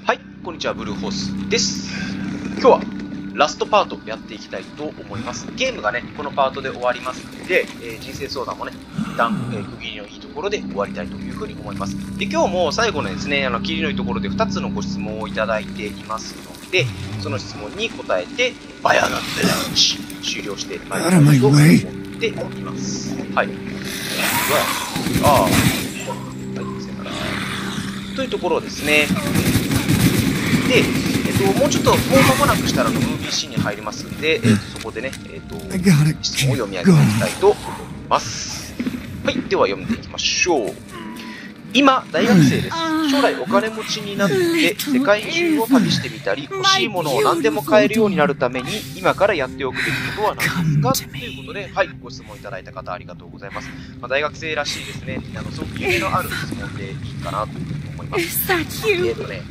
はい、こんにちは、ブルーホースです。今日はラストパートやっていきたいと思います。ゲームがね、このパートで終わりますので、人生相談もね、一旦、区切りのいいところで終わりたいというふうに思います。で、今日も最後のですね、切りのいいところで2つのご質問をいただいていますので、その質問に答えて、バヤーナッベランチ終了してまいりたいと思っております。はい。というところですね。で、もうちょっと、もう間もなくしたらムービーシーンに入りますんで、そこでね、質問を読み上げていきたいと思います。はい、では読んでいきましょう。今、大学生です。将来お金持ちになって世界中を旅してみたり、欲しいものを何でも買えるようになるために、今からやっておくべきことは何ですかということで、はい、ご質問いただいた方ありがとうございます。大学生らしいですね。すごく夢のある質問でいいかなというふうに思います。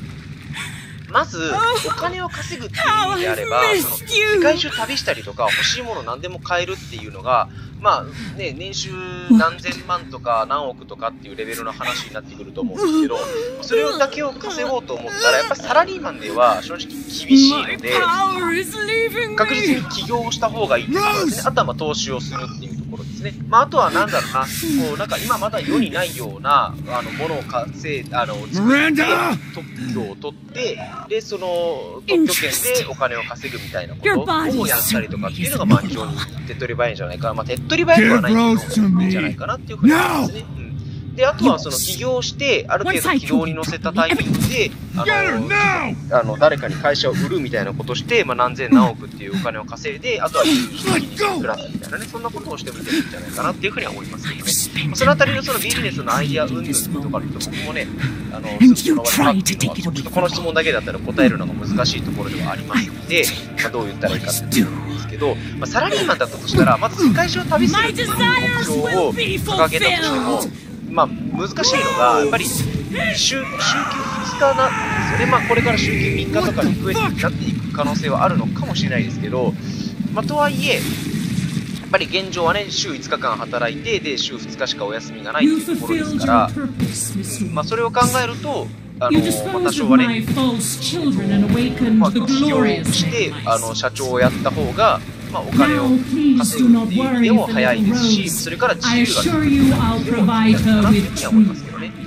まず、お金を稼ぐっていう意味であれば、世界中旅したりとか、欲しいもの何でも買えるっていうのが、まあね、年収何千万とか何億とかっていうレベルの話になってくると思うんですけど、それだけを稼ごうと思ったら、やっぱりサラリーマンでは正直厳しいので、確実に起業をした方がいいっていうことですね。あとはまあ投資をするっていうところですね。まああとはなんだろうな、こうなんか今まだ世にないようなものを作って特許を取って、でその特許権でお金を稼ぐみたいなことをやったりとかっていうのがまあ非常に手っ取り早いんじゃないかな。まあ手っ取り早くはないけどいいんじゃないかなっていうふうに思いますね。で、あとはその起業して、ある程度軌道に乗せたタイミングで、誰かに会社を売るみたいなことして、まあ、何千何億っていうお金を稼いで、あとは有利にプラスみたいなね、そんなことをしてもいいんじゃないかなっていうふうには思いますけどね。そのあたりのそのビジネスのアイディア云々とかで言うと、僕もね、すぐその場でパッというのは、ちょっとこの質問だけだったら答えるのが難しいところではありますので、まあ、どう言ったらいいかっていうのですけど、まあ、サラリーマンだったとしたら、まず世界中を旅するっていう目標を掲げたとしても、まあ、難しいのが、やっぱり、週休2日なんですよね。まあ、これから週休3日とかに増えてなっていく可能性はあるのかもしれないですけど、まあ、とはいえ、やっぱり現状はね、週5日間働いて、で、週2日しかお休みがないっていうところですから、まあ、それを考えると、まあ、多少はね、まあ、起業して、社長をやった方が、まあ、お金を稼ぐっていう意味でも早いですし、それから自由ができるっていう意味でもいいんじゃないかなというふうには思いますけどね。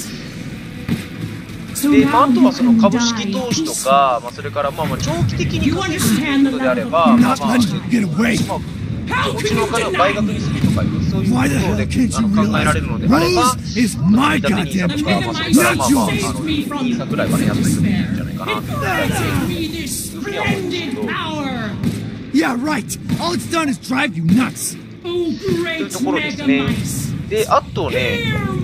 で、まあ、あとはその株式投資とか、まあ、それからまあ長期的に稼ぐということであれば、まあお家のお金を倍額にするとかいう、そういうことで考えられるのであれば、積み立て NISA とか、まあ、それからまあNISA くらいはね、やっていくといいんじゃないかなというふうには思うんですけど。 Yeah, right. All it's done is drive you nuts. というところですね。で、あとね、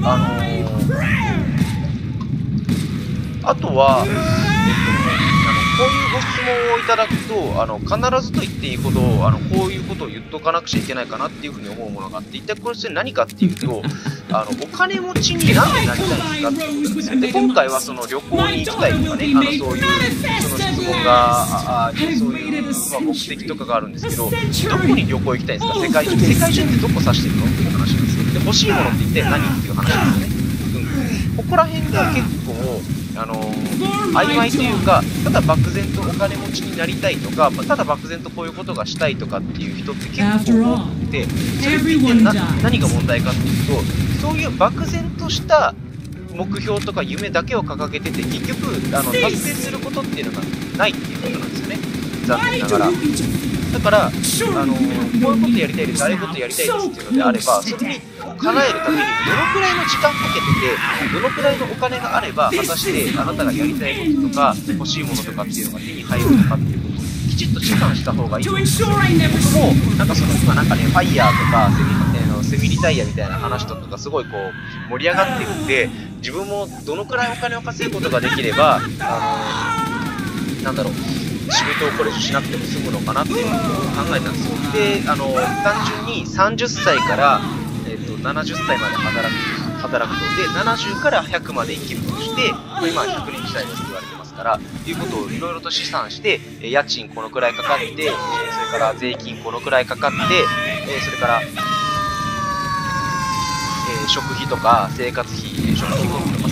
あとは、こういうご質問をいただくと、必ずと言っていいほど、こういうことを言っとかなくちゃいけないかなっていうふうに思うものがあって、一体これ何かっていうと、お金持ちになんでなりたいですかっていうことなんですよ。で、今回はその旅行に行きたいとかね、そういう、その質問が、そういう、まあ、目的とかがあるんですけど、どこに旅行行きたいんですか？世界中。世界中ってどこ指してるのっていう話なんですよ。で、欲しいものって一体何っていう話なんですよね。ここら辺が結構、曖昧というか、ただ漠然とお金持ちになりたいとか、ただ漠然とこういうことがしたいとかっていう人って結構多くて、それって何が問題かっていうと、そういう漠然とした目標とか夢だけを掲げてて、結局達成することっていうのがないっていうことなんですよね、残念ながら。だから、こういうことやりたいです、ああいうことやりたいですっていうのであれば、それに叶えるためにどのくらいの時間かけてて、どのくらいのお金があれば、果たしてあなたがやりたいこととか、欲しいものとかっていうのが手に入るのかっていうことをきちっと試算した方がいいと思うんですよ。僕も、なんか今なんかね、ファイヤーとかセミリタイヤみたいな話とかがすごいこう、盛り上がってるんで、自分もどのくらいお金を稼ぐことができれば、なんだろう、仕事をこれしなくても済むのかなっていうことを考えたんですよ。で、単純に30歳から、70歳まで働くと、で、70から100まで生きるとして、今は100年時代ですって言われてますから、いうことをいろいろと試算して、家賃このくらいかかって、それから税金このくらいかかって、それから、食費とか生活費、食費とか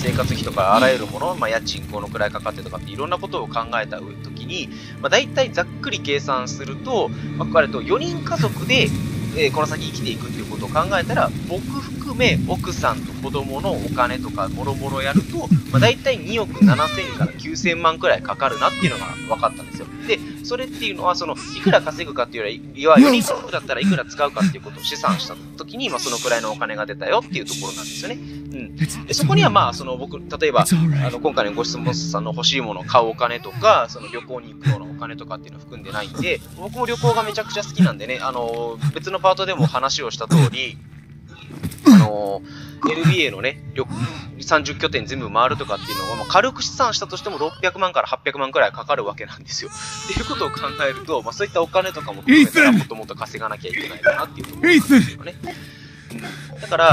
生活費とかあらゆるもの、家賃このくらいかかってとかっていろんなことを考えた時に、大体ざっくり計算すると、4人家族で、この先生きていくっていうことを考えたら、僕含め奥さんと子供のお金とかもろもろやると、大体2億7000から9000万くらいかかるなっていうのが分かったんですよ。で、それっていうのは、いくら稼ぐかっていうよりは、4人家族だったらいくら使うかっていうことを試算したときに、そのくらいのお金が出たよっていうところなんですよね。でそこには僕、例えば、今回のご質問さんの欲しいものを買うお金とか、旅行に行くようなお金とかっていうのは含んでないんで、僕も旅行がめちゃくちゃ好きなんでね、別のパートでも話をした通り、LBA のね、30拠点全部回るとかっていうのは、軽く試算したとしても600万から800万くらいかかるわけなんですよ。っていうことを考えると、そういったお金とかも含めたらもっともっと稼がなきゃいけないかなっていうところなんですよね。だから、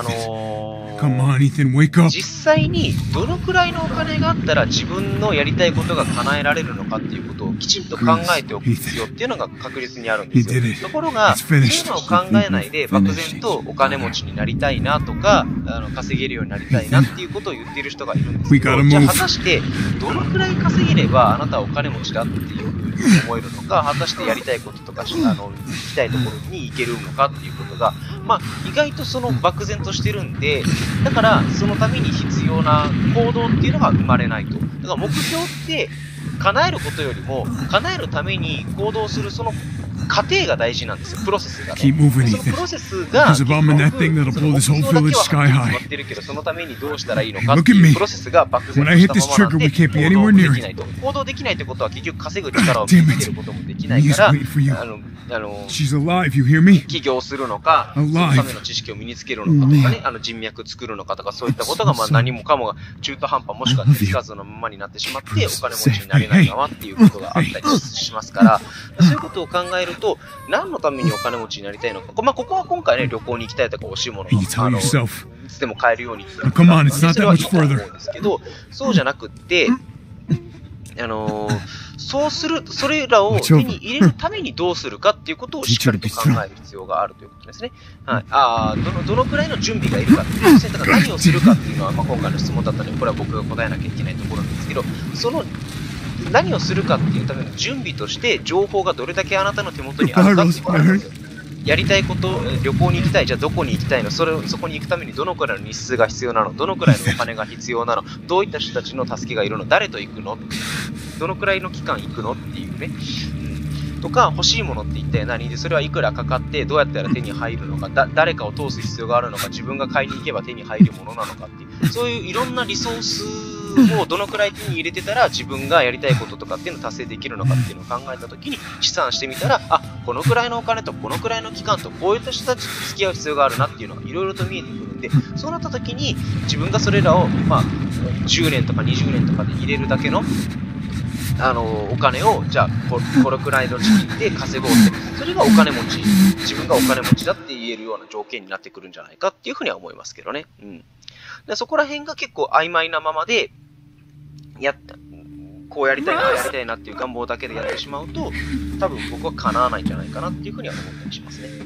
実際にどのくらいのお金があったら自分のやりたいことが叶えられるのかっていうことをきちんと考えておく必要っていうのが確実にあるんですよ。ところが、そういうのを考えないで漠然とお金持ちになりたいなとか、稼げるようになりたいなっていうことを言っている人がいるんですけど、じゃあ果たしてどのくらい稼げればあなたはお金持ちだっていうふうに思えるのか、果たしてやりたいこととか行きたいところに行けるのかっていうことが、意外とその漠然としてるんで、だからそのために必要な行動っていうのが生まれないと。だから目標って叶えることよりも叶えるために行動するその過程が大事なんですよ、プロセスがね。そのプロセスが結局、目標だけは決まってるけど、そのためにどうしたらいいのかっていうプロセスが漠然としたままなんで行動できないと。行動できないってことは結局稼ぐ力を身につけることもできないから、起業するのか、そのための知識を身につけるのかとかね、人脈作るのかとか、そういったことが何もかもが中途半端もしくは手つかずのままになってしまって、お金持ちになれないままっていうことがあったりしますから、そういうことを考えると、何のためにお金持ちになりたいのか、ここは今回ね、旅行に行きたいとか欲しいものがいつでも買えるようにっていうのは、それはいいと思うんですけど、そうじゃなくって、それらを手に入れるためにどうするかっていうことをしっかりと考える必要があるということですね。はい。どのくらいの準備がいるかっていう、だから何をするかっていうのは、今回の質問だったので、これは僕が答えなきゃいけないところなんですけど、その何をするかっていうための準備として、情報がどれだけあなたの手元にあるかっていうことなんですよ。やりたいこと、旅行に行きたい、じゃあどこに行きたいの、そこに行くためにどのくらいの日数が必要なの、どのくらいのお金が必要なの、どういった人たちの助けがいるの、誰と行くの、どのくらいの期間行くのっていうね、とか、欲しいものって一体何で、それはいくらかかって、どうやったら手に入るのか、誰かを通す必要があるのか、自分が買いに行けば手に入るものなのかっていう、そういういろんなリソースをどのくらい手に入れてたら自分がやりたいこととかっていうのを達成できるのかっていうのを考えたときに試算してみたら、このくらいのお金とこのくらいの期間とこういった人たちと付き合う必要があるなっていうのがいろいろと見えてくるんで、そうなったときに自分がそれらを、10年とか20年とかで入れるだけのお金を、じゃあこれくらいの時期で稼ごうって、それがお金持ち、自分がお金持ちだって言えるような条件になってくるんじゃないかっていうふうには思いますけどね。でそこら辺が結構曖昧なままでこうやりたいなっていう願望だけでやってしまうと、多分僕は叶わないんじゃないかなっていうふうには思ったりしますね。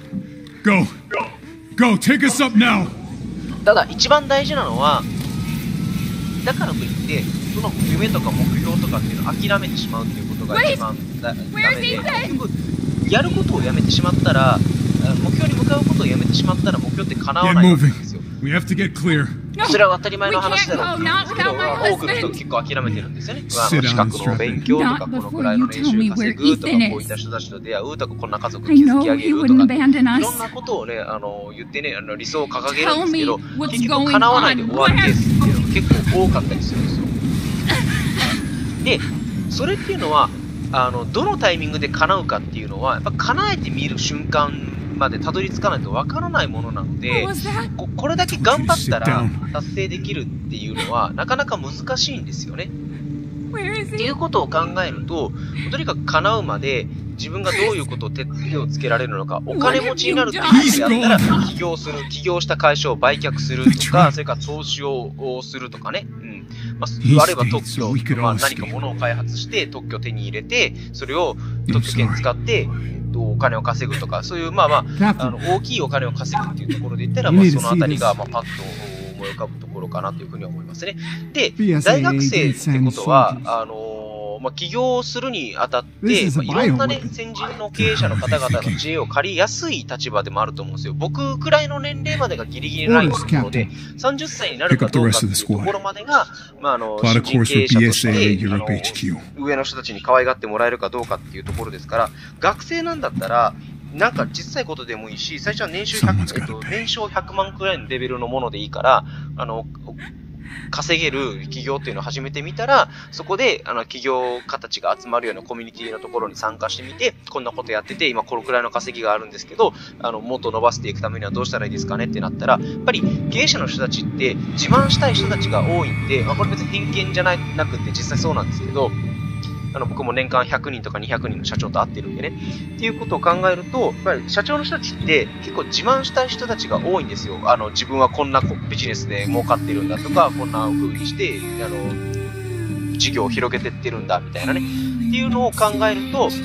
Go, take us up now. ただ一番大事なのは、だからといってその夢とか目標とかっていうのを諦めてしまうっていうことが一番ダメで、結局やることをやめてしまったら、目標に向かうことをやめてしまって目標って叶わないわけですよ。それは当たり前の話だろうって言うんですけど、多くの人結構諦めてるんですよね。資格の勉強とか、このくらいの練習稼ぐとか、こういった人たちと出会うとか、こんな家族築き上げるとか、いろんなことをね、言ってね、理想を掲げるんですけど、結局叶わないで終わるケースっていうのが結構多かったりするんですよ。で、それっていうのは、どのタイミングで叶うかっていうのは、やっぱ叶えてみる瞬間までたどり着かないとわからないものなので、これだけ頑張ったら達成できるっていうのはなかなか難しいんですよね。っていうことを考えると、とにかく叶うまで自分がどういうことを手をつけられるのか、お金持ちになるっていうことであったら起業する、起業した会社を売却するとか、それから投資をするとかね、あるいは特許、何か物を開発して特許を手に入れて、それを特許権使ってお金を稼ぐとか、そういう大きいお金を稼ぐっていうところで言ったら、そのあたりがパッと思い浮かぶところかなというふうに思いますね。で、大学生ってことは、起業するにあたって、いろんなね、先人の経営者の方々の知恵を借りやすい立場でもあると思うんですよ。僕くらいの年齢までがギリギリないところで、30歳になるかどうかっていうところまでが、新人経営者として、上の人たちに可愛がってもらえるかどうかっていうところですから、学生なんだったら、なんか小さいことでもいいし、最初は年商100万くらいのレベルのものでいいから、稼げる企業っていうのを始めてみたら、そこで企業家たちが集まるようなコミュニティのところに参加してみて、こんなことやってて、今このくらいの稼ぎがあるんですけど、もっと伸ばしていくためにはどうしたらいいですかねってなったら、やっぱり経営者の人たちって自慢したい人たちが多いんで、これ別に偏見じゃなくて実際そうなんですけど、僕も年間100人とか200人の社長と会ってるんでね。っていうことを考えると、やっぱり社長の人たちって結構自慢したい人たちが多いんですよ。自分はこんなビジネスで儲かってるんだとか、こんな風にして、事業を広げてってるんだみたいなね。っていうのを考えると、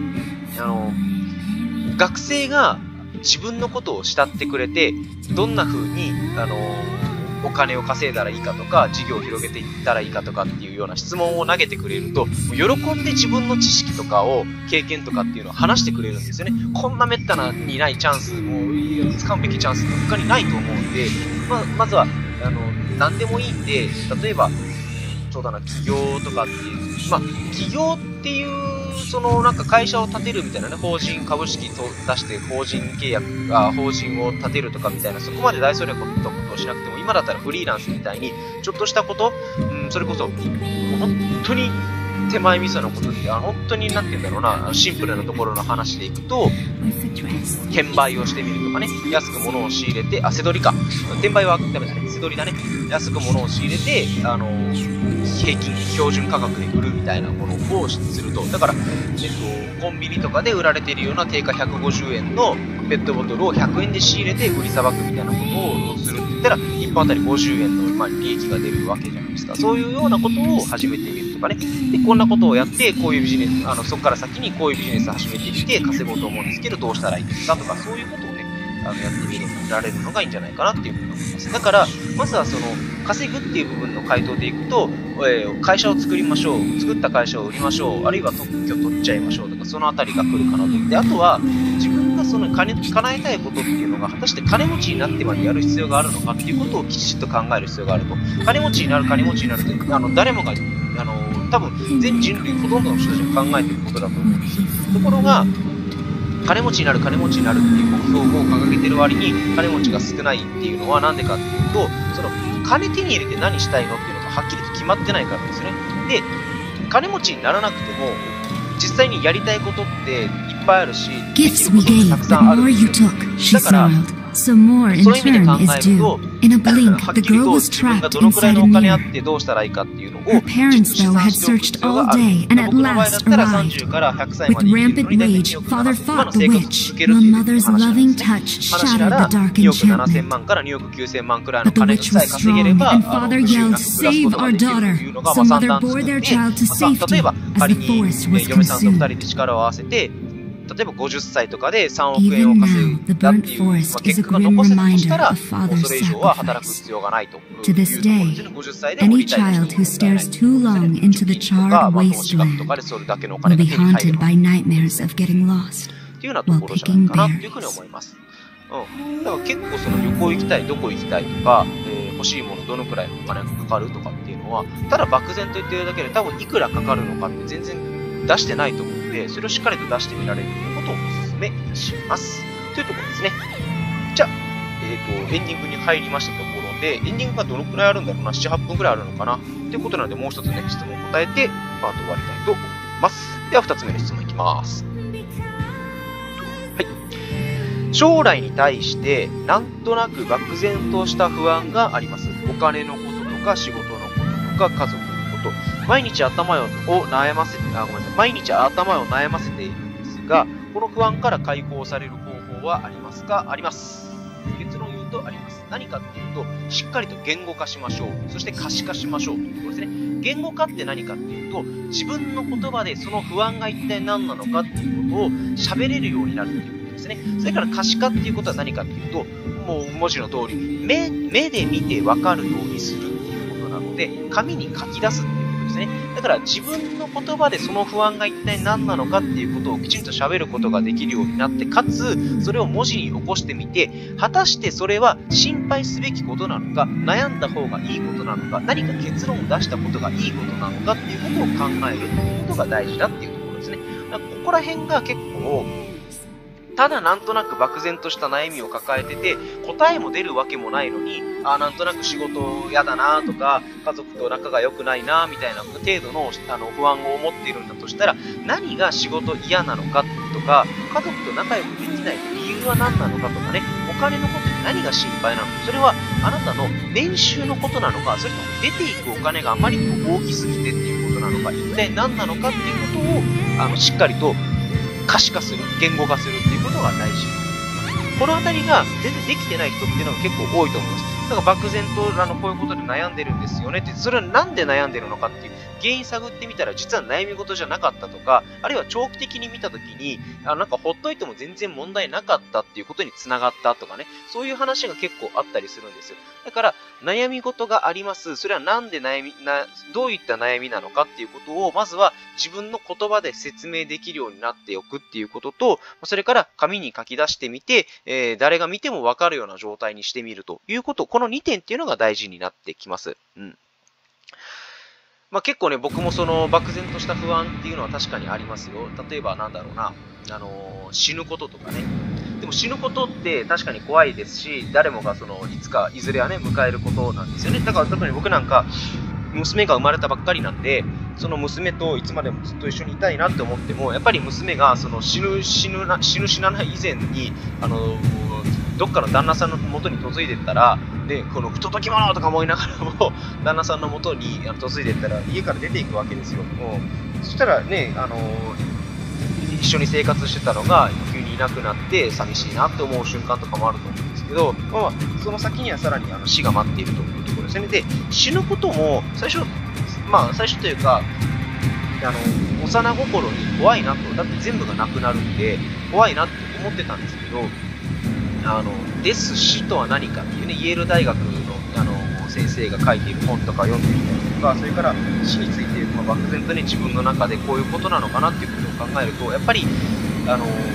学生が自分のことを慕ってくれて、どんな風に、お金を稼いだらいいかとか、事業を広げていったらいいかとかっていうような質問を投げてくれると、喜んで自分の知識とかを、経験とかっていうのを話してくれるんですよね。こんな滅多にないチャンス、もう掴むべきチャンスって他にないと思うんで、まずは、何でもいいんで、例えば、そうだな、起業とかっていう、起業っていう、なんか会社を立てるみたいなね、法人株式と出して法人を立てるとかみたいな、そこまで大それたことをしなくても、今だったらフリーランスみたいに、ちょっとしたこと、それこそ、本当に手前味噌のことで、本当になんて言うんだろうな、シンプルなところの話でいくと、転売をしてみるとかね、安く物を仕入れて、背取りか。転売はダメだね、背取りだね。安く物を仕入れて、標準価格で売るみたいなものをすると。だから、コンビニとかで売られているような定価150円のペットボトルを100円で仕入れて売りさばくみたいなことをするって言ったら、1本あたり50円の利益が出るわけじゃないですか。そういうようなことを始めてみるとかね。で、こんなことをやって、こういうビジネス、そこから先にこういうビジネスを始めてみて稼ごうと思うんですけど、どうしたらいいですかとか、そういうことをね、やってみられるのがいいんじゃないかなっていうふうに思います。だから、まずは稼ぐっていう部分の回答でいくと、会社を作りましょう。作った会社を売りましょう。あるいは特許取っちゃいましょうとか、そのあたりが来るかなと思って、あとは、自分が叶えたいことっていうのが、果たして金持ちになってまでやる必要があるのかっていうことをきちっと考える必要があると。金持ちになるって、誰もが、多分、全人類ほとんどの人たちが考えていることだと思うんですよ。ところが、金持ちになるっていう目標を掲げてる割に金持ちが少ないっていうのはなんでかっていうと、金手に入れて何したいのっていうのがはっきりと決まってないからですね。で、金持ちにならなくても実際にやりたいことっていっぱいあるし、たくさんあるんですよ。だから、 So more in そういう意味で turn 考 is えると、 due. In a は blink, っ the きり girl と was 自分が trapped どのくらい inside の a お金あっ mirror. てどうしたらいいかっていうのを Her parents, though, had searched all day and at last arrived. With rampant rage, father fought the witch, while mother's loving touch shattered the dark 2億7000 enchantment. 万から2億9000万くらいの But the 金 witch さえ was 稼げれ strong, ば、 and father 不 yelled, 幸なく暮らすこと "Save が our できる daughter!" というのが So 散 mother 々 bore 続 their いて、 child to 例え safety ば as 仮 the に forest was 嫁さんと2 consumed. 人で力を合わせて、例えば50歳とかで3億円を Even 稼 now, い the だって burnt いう、 forest 結 is a 果が grim 残せたとし reminder たら、 of もう father's それ以上は働く sacrifice. 必要がないというと To ころ this です day, ね。50歳でも any リタイア child して who stares too long into the と charred か、投資額と wasteland かでそれだけのお will 金が be 手に入 haunted る by nightmares of getting lost. っていうようなところじゃないかなっていうふうに思います。だから結構旅行行きたい、どこ行きたいとか、欲しいものどのくらいのお金がかかるとかっていうのは、ただ漠然と言ってるだけで多分いくらかかるのかって全然出してないと思うので、それをしっかりと出してみられるということをお勧めいたします。というところですね。じゃあ、エンディングに入りましたところで、エンディングがどのくらいあるんだろうな、7、8分くらいあるのかなということなので、もう一つね、質問を答えて、パート終わりたいと思います。では、2つ目の質問いきます。はい。将来に対して、なんとなく漠然とした不安があります。お金のこととか、仕事のこととか、家族のこと。毎日頭を悩ませているんですが、この不安から解放される方法はありますか？あります。結論を言うとあります。何かっていうと、しっかりと言語化しましょう。そして可視化しましょうというところですね。言語化って何かっていうと、自分の言葉でその不安が一体何なのかっていうことを喋れるようになるっていうことでですね。それから可視化っていうことは何かっていうと、もう文字の通り、目で見て分かるようにするっていうことなので、紙に書き出すっていうことですね。だから自分の言葉でその不安が一体何なのかっていうことをきちんと喋ることができるようになって、かつ、それを文字に起こしてみて、果たしてそれは心配すべきことなのか、悩んだ方がいいことなのか、何か結論を出したことがいいことなのかっていうことを考えるっていうことが大事だっていうところですね。だからここら辺が結構、ただなんとなく漠然とした悩みを抱えてて、答えも出るわけもないのに、なんとなく仕事嫌だなとか、家族と仲が良くないなみたいな程度の不安を持っているんだとしたら、何が仕事嫌なのかとか、家族と仲良くできない理由は何なのかとかね、お金のことで何が心配なのか、それはあなたの年収のことなのか、それとも出ていくお金があまりにも大きすぎてっていうことなのか、一体何なのかっていうことを、しっかりと可視化する、言語化するっていうことが大事。このあたりが全然できてない人っていうのが結構多いと思います。だから漠然とこういうことで悩んでるんですよねって、それはなんで悩んでるのかっていう原因探ってみたら実は悩み事じゃなかったとか、あるいは長期的に見たときに、なんかほっといても全然問題なかったっていうことにつながったとかね、そういう話が結構あったりするんですよ。だから悩み事があります。それはなんでどういった悩みなのかっていうことを、まずは自分の言葉で説明できるようになっておくっていうことと、それから紙に書き出してみて、誰が見てもわかるような状態にしてみるということ、この2点っていうのが大事になってきます。結構ね、僕もその漠然とした不安っていうのは確かにありますよ。例えばなんだろうな、死ぬこととかね。でも死ぬことって確かに怖いですし、誰もがいずれはね、迎えることなんですよね。だから特に僕なんか、娘が生まれたばっかりなんで、その娘といつまでもずっと一緒にいたいなって思っても、やっぱり娘が死なない以前に、どっかの旦那さんの元に嫁いでったら、で、この不届き者とか思いながらも、旦那さんの元に嫁いでったら、家から出ていくわけですよ。そしたらね、一緒に生活してたのが急にいなくなって寂しいなって思う瞬間とかもあると思うんですけど、その先にはさらに死が待っているというところですね。で、死ぬことも最初というか、幼心に怖いなと、だって全部がなくなるんで、怖いなって思ってたんですけど、です死とは何かっていうね、イェール大学の先生が書いている本とか読んでみたりとか、それから死について漠然とね、自分の中でこういうことなのかなっていうことを考えると、やっぱり言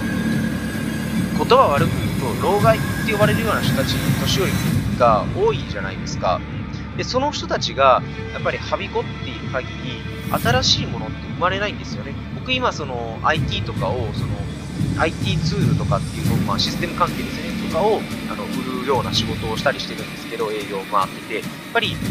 葉悪く言うと老害って呼ばれるような人たち、年寄りが多いじゃないですか。で、その人たちがやっぱりはびこっている限り、新しいものって生まれないんですよね。僕今IT とかをIT ツールとかっていうのを、システム関係ですねとかを売るような仕事をしたりしてるんですけど、営業を回ってて、やっぱり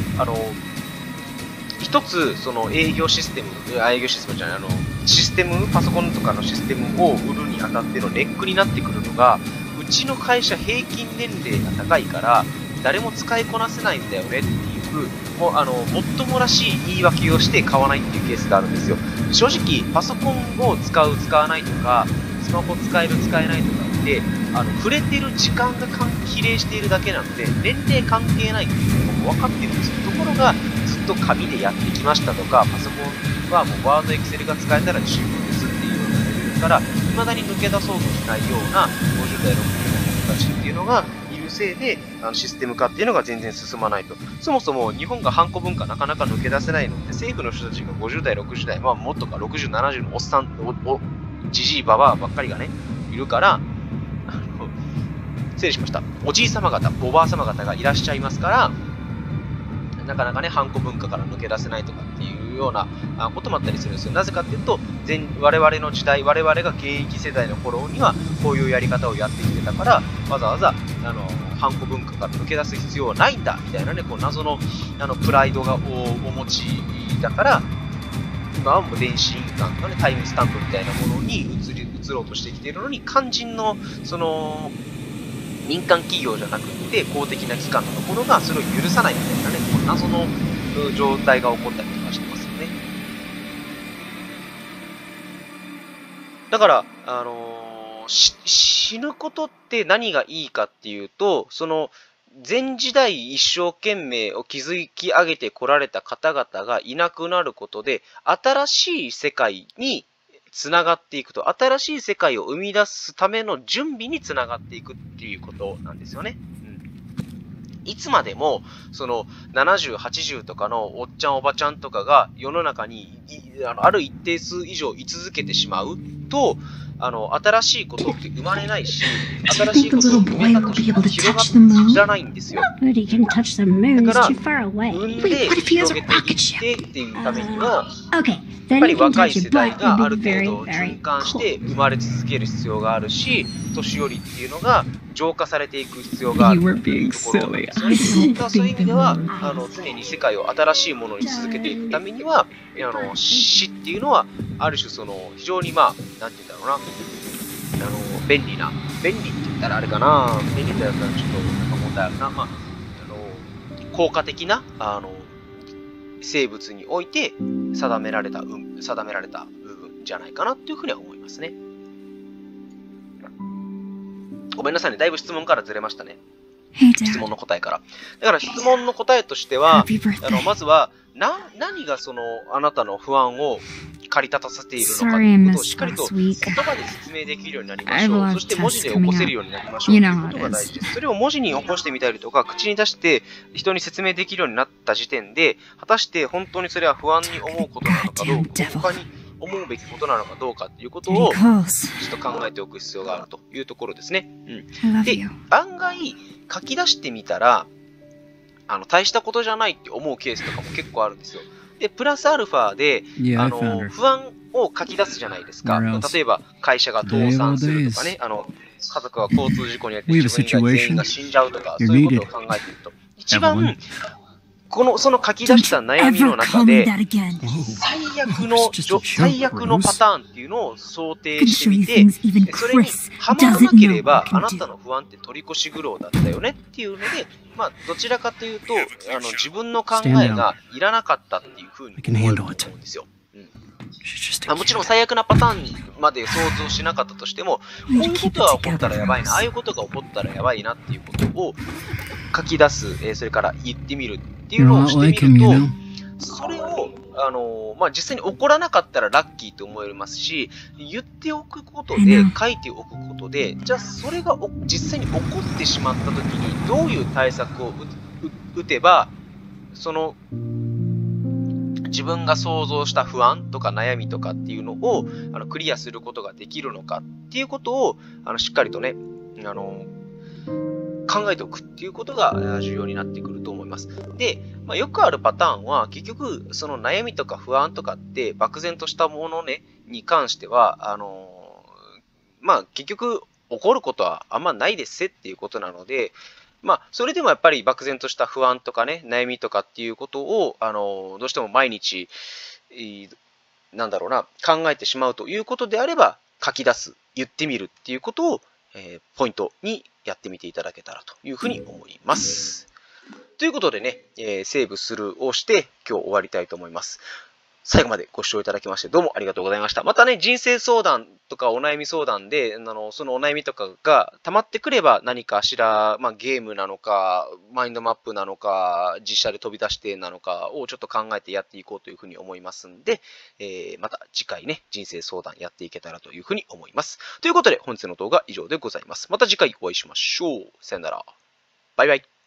一つ営業システムじゃないシステム、パソコンとかのシステムを売るにあたってのネックになってくるのが、うちの会社平均年齢が高いから誰も使いこなせないんだよねっていうもっともらしい言い訳をして買わないっていうケースがあるんですよ。正直パソコンを使う使わないとか、スマホ使える使えないとかって触れてる時間が比例しているだけなので、年齢関係ないっていうのも分かってるんですよ。ところがずっと紙でやってきましたとか、パソコンはもうワード、エクセルが使えたら十分ですっていうようなレベルから、未だに抜け出そうとしないような50代、60代の人たちっていうのがいるせいで、システム化っていうのが全然進まないと。そもそも日本がハンコ文化なかなか抜け出せないのって、政府の人たちが50代、60代、もっとか60、70のおっさん、じじいばばばっかりがね、いるから、失礼しました。おじい様方、おばあ様方がいらっしゃいますから、なかなかね、ハンコ文化から抜け出せないとかっていうようなこともあったりするんですよ。なぜかっていうと、我々の時代、我々が現役世代の頃には、こういうやり方をやってきてたから、わざわざ、ハンコ文化から抜け出す必要はないんだ、みたいなね、謎の、プライドがお持ちだから、今はもう電子印鑑とかね、タイムスタンプみたいなものに移ろうとしてきているのに、肝心の、民間企業じゃなくて公的な機関のところがそれを許さないみたいなね、謎の状態が起こったりとかしてますよね。だから、死ぬことって何がいいかっていうと、前時代一生懸命を築き上げてこられた方々がいなくなることで、新しい世界につながっていくと、新しい世界を生み出すための準備につながっていくっていうことなんですよね。いつまでも、その70、80とかのおっちゃんおばちゃんとかが世の中にある一定数以上居続けてしまうと、新しいことって生まれないし、新しいことを生めたとしても広がっていらないんですよ。だから、産んで広げていってっていうためには、やっぱり若い世代がある程度循環して生まれ続ける必要があるし、年寄りっていうのが浄化されていく必要があるっていうところなんですよね。そういう意味では、常に世界を新しいものに続けていくためには、死っていうのは、ある種非常になんて言うんだろうな、便利って言ったらあれかな、便利って言ったらちょっとなんか問題あるな、効果的な、生物において定められた部分じゃないかなっていうふうには思いますね。ごめんなさいね、だいぶ質問からずれましたね。質問の答えから。だから質問の答えとしては、まずは、何があなたの不安を駆り立たせているのかということをしっかりと言葉で説明できるようになりましょう。そして文字で起こせるようになりましょうということが大事です。それを文字に起こしてみたりとか、口に出して人に説明できるようになった時点で、果たして本当にそれは不安に思うことなのかどうか、他に思うべきことなのかどうかっていうことをちょっと考えておく必要があるというところですね。で、案外書き出してみたら、大したことじゃないって思うケースとかも結構あるんですよ。で、プラスアルファで、不安を書き出すじゃないですか。例えば、会社が倒産するとかね、家族が交通事故にあって自分が全員が死んじゃうとか、そういうことを考えていると。一番、その書き出した悩みの中で、最悪のパターンっていうのを想定してみて、それにはまらなければ、あなたの不安って取り越し苦労だったよねっていうので、どちらかというと、自分の考えがいらなかったっていうふうに思えると思うんですよ。もちろん最悪なパターンまで想像しなかったとしても、こういうことが起こったらやばいな、ああいうことが起こったらやばいなっていうことを書き出す、それから言ってみるっていうのをしてみると、それを、実際に起こらなかったらラッキーと思えますし、言っておくことで、書いておくことで、じゃあそれが実際に起こってしまった時にどういう対策を打てば、自分が想像した不安とか悩みとかっていうのをクリアすることができるのかっていうことをしっかりとね、考えておくっていうことが重要になってくると思います。で、よくあるパターンは結局その悩みとか不安とかって漠然としたものねに関しては結局起こることはあんまないですっていうことなので、それでもやっぱり漠然とした不安とかね、悩みとかっていうことを、どうしても毎日、考えてしまうということであれば、書き出す、言ってみるっていうことを、ポイントにやってみていただけたらというふうに思います。ということでね、セーブスルーをして今日終わりたいと思います。最後までご視聴いただきましてどうもありがとうございました。またね、人生相談とかお悩み相談で、そのお悩みとかが溜まってくれば何かしら、ゲームなのか、マインドマップなのか、実写で飛び出してなのかをちょっと考えてやっていこうというふうに思いますんで、また次回ね、人生相談やっていけたらというふうに思います。ということで、本日の動画は以上でございます。また次回お会いしましょう。さよなら。バイバイ。